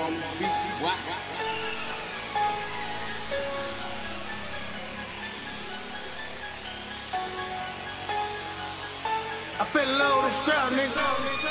on the beat. What? I fell in love with a scrap, nigga.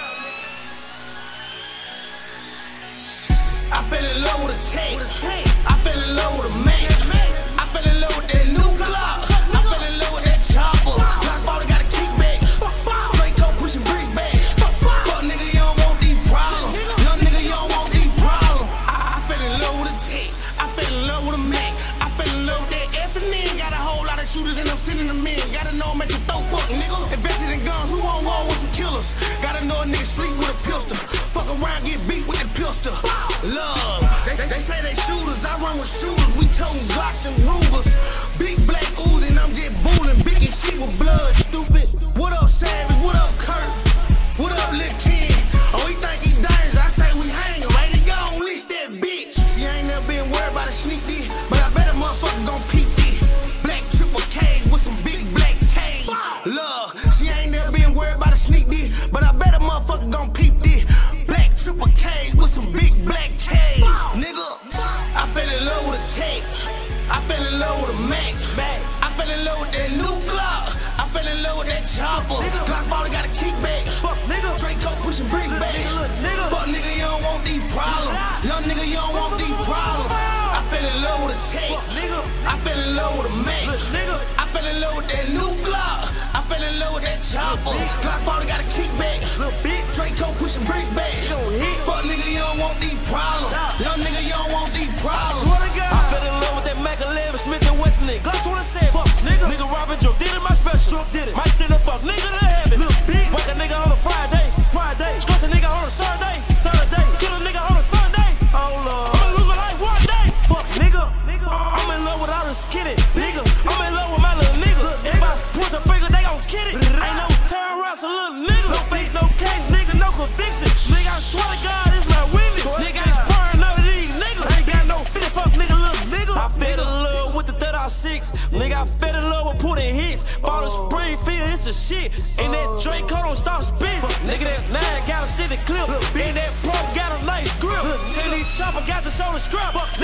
I fell in love with a tank. I fell in love with a Mac. I fell in love with that new Glock. I fell in love with that chopper. Glock 40 got a kickback. Draco pushing bricks back. Fuck nigga, you don't want these problems. Young nigga, you don't want these problems. I fell in love with a tank. I fell in love with a Mac. I fell in love with that F&N. Got a whole lot of shooters and I'm sending them in. Gotta know I'm at your throat, fuck nigga. Invested in guns, who on war with some killers? Gotta know a nigga sleep with a pistol. Fuck around, get beat with the pistol. Love, they say they shooters, I run with shooters. We toting Glocks and Rugers. Big black oozing, I'm just booling. Big as shit with blood, stupid. What up, Savage? What up, Kurt? What up, Lil Ken? Oh, he think he dangerous, I say we hang him, right? He gon' unleash that bitch. See, I ain't never been worried about a sneak this, but I bet a motherfucker gon' peep this. Black triple K with some big black K's. Love, see, I ain't never been worried about a sneak this, but I bet a motherfucker gon' peep this. Black triple K with some big black K's. Nigga, I fell in love with a tape. I fell in love with a Mac. I fell in love with that new Glock. I fell in love with that chopper. Glock 40 got a kickback. Draco pushing bricks back. Fuck nigga, you don't want these problems. Young nigga, you don't want these problems. I fell in love with a tape. I fell in love with a Mac. I fell in love with that new Glock. I fell in love with that chopper. Glock 40 got a kickback. Draco pushing bricks back. Fuck nigga, you don't want these problems. Young nigga, you don't want these problems. I fell in love with that Mac 11, Smith & Wesson, Glock 27. Nigga Robin Joe did it, my special. Might send a fuck nigga to heaven. Whack a nigga on a Friday. Scratch a nigga on a Saturday. Kill a nigga on a Sunday. Oh Lord, I'ma lose my life one day. Fuck nigga. I'm in love with all this kidding, nigga. I'm in love with my little nigga. If I point the finger, they gon' kid it. Ain't no turn around, so little nigga. No face, no case, nigga, no conviction. Nigga, I swear to God, it's my witness. Nigga ain't spurring none of these niggas. I ain't got no fit, fuck nigga, little nigga. I fell in love with the 36. Nigga, I fell in love with putting hits. Ball of Springfield, it's the shit. And that Draco don't stop spitting. Nigga, that 9 got a steady clip. And that pro got a nice grip. Tell these chopper got the shoulder scrap.